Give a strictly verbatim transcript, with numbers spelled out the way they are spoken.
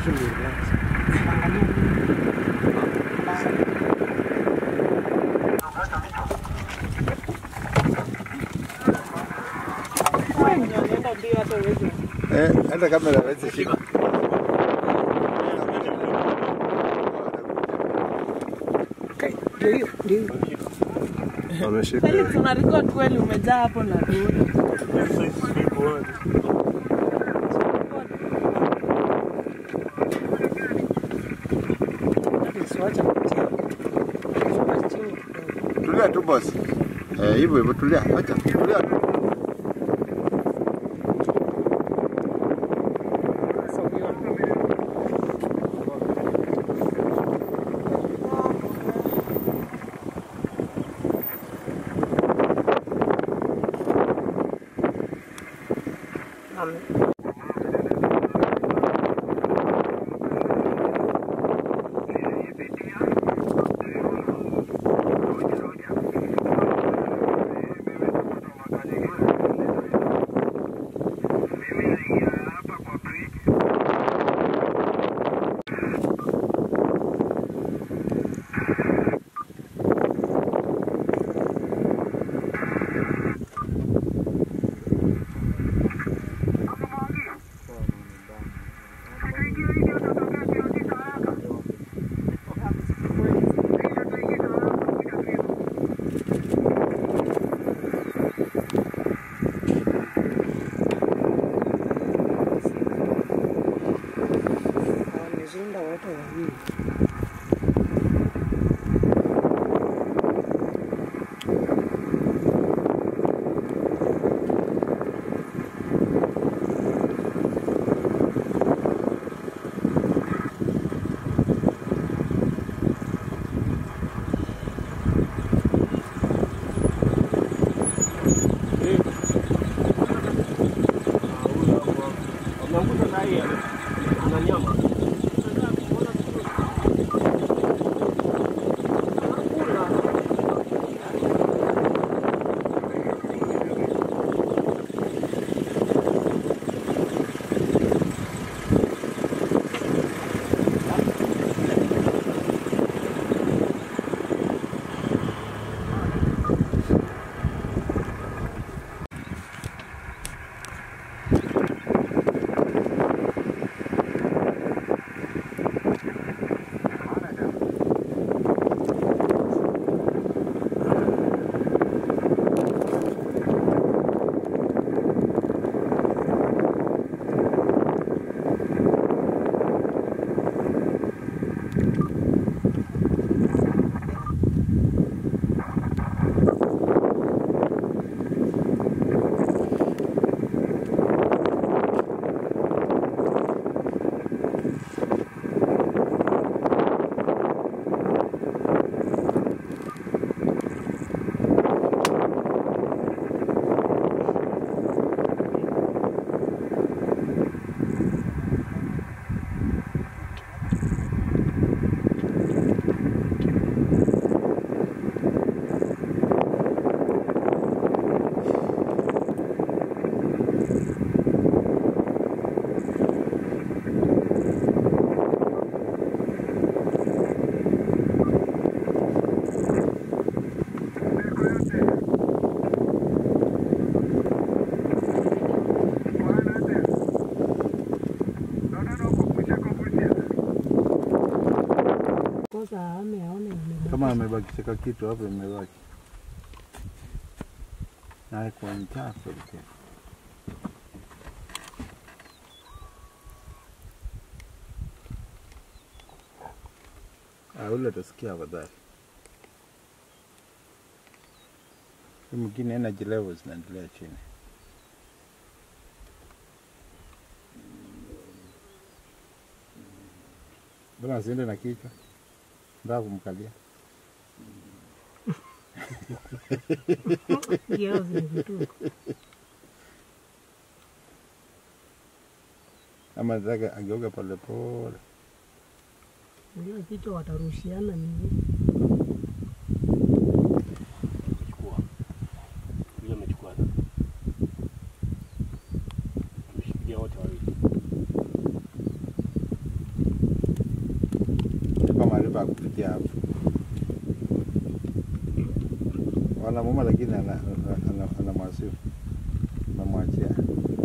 tu relax. Eh, hata kamera hawezi shika. Okay, ndio ndio. Ameshika. Sasa tuna record kweli umejaa hapo na dude. Tulia tu boss. Eh, hivyo hivyo tulia. Acha. Tulia tu. Kama amebakisha kitu hapo imebaki. Na kwa mtaso ke. Ah, ule utasikia baadaye. Mwingine energy levels zinaendelea chini. Bwana ziende na kichwa. Ndio kumkalia. Ndio vitu. Ama zaga ageuka pole pole. Ndio kichwa watarushiana nini? Chukua. Yule amechukua. Ameshikilia wote wawili. anamwachia hapo. Wanamuuma lakini ana anamwasiu. Anamwachia.